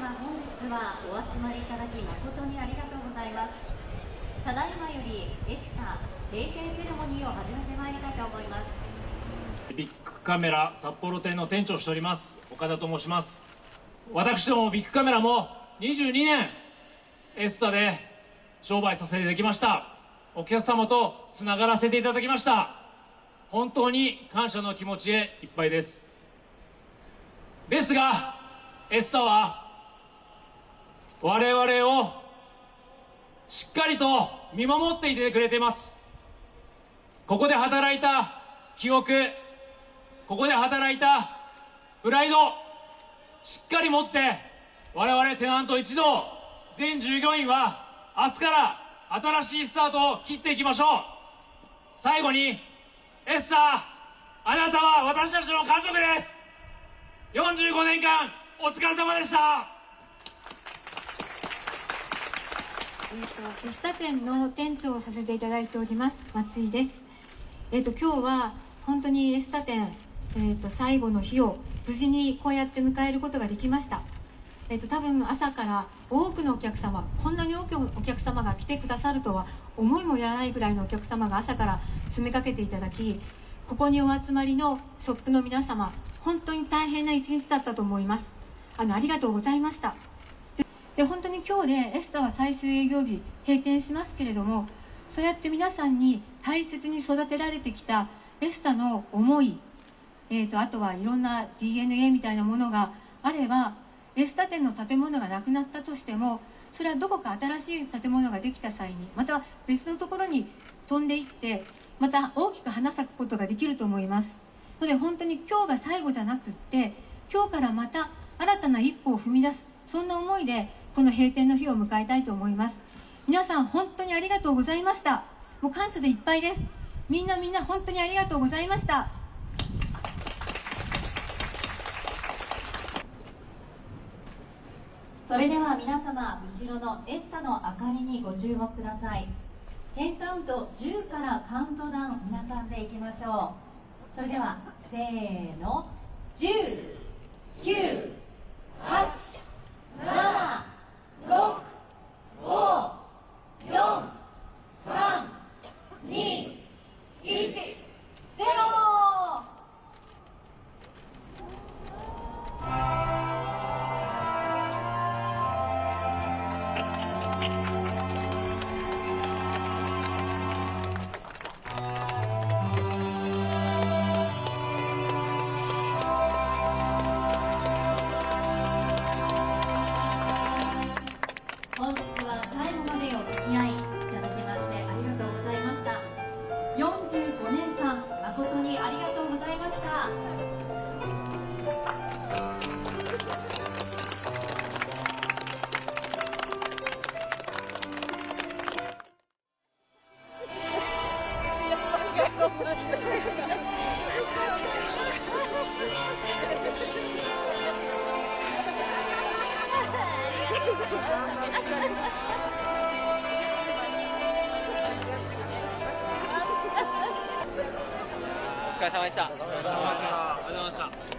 様、本日はお集まりいただき誠にありがとうございます。ただいまよりエスタ閉店セレモニーを始めてまいりたいと思います。 ビッグカメラ札幌店の店長をしております岡田と申します。私どもビッグカメラも22年エスタで商売させていただきました。お客様とつながらせていただきました。本当に感謝の気持ちでいっぱいです。ですがエスタは我々をしっかりと見守っていてくれています。ここで働いた記憶、ここで働いたプライド、しっかり持って我々テナント一同全従業員は明日から新しいスタートを切っていきましょう。最後にエスタあなたは私たちの家族です。45年間お疲れ様でした。 エスタ店の店長をさせていただいております松井です。今日は本当にエスタ店、最後の日を無事にこうやって迎えることができました。多分朝から多くのお客様、こんなに多くのお客様が来てくださるとは思いもやらないぐらいのお客様が朝から詰めかけていただき、ここにお集まりのショップの皆様、本当に大変な一日だったと思います。ありがとうございました。で本当に今日でエスタは最終営業日閉店しますけれども、そうやって皆さんに大切に育てられてきたエスタの思い、あとはいろんな DNA みたいなものがあれば、エスタ店の建物がなくなったとしても、それはどこか新しい建物ができた際に、または別のところに飛んでいってまた大きく花咲くことができると思います。ので本当に今日が最後じゃなくって、今日からまた新たな一歩を踏み出す、そんな思いでこの閉店の日を迎えたいと思います。皆さん本当にありがとうございました。もう感謝でいっぱいです。みんな本当にありがとうございました。 それでは皆様、後ろのエスタの明かりにご注目ください。10カウント、10からカウントダウン、皆さんでいきましょう。それではせーの、10、9、8、7、6、5、4、3、2、1、0。本日は最後までお付き合いいただきましてありがとうございました。45年間誠にありがとうございました。 お疲れ様でした。ありがとうございました。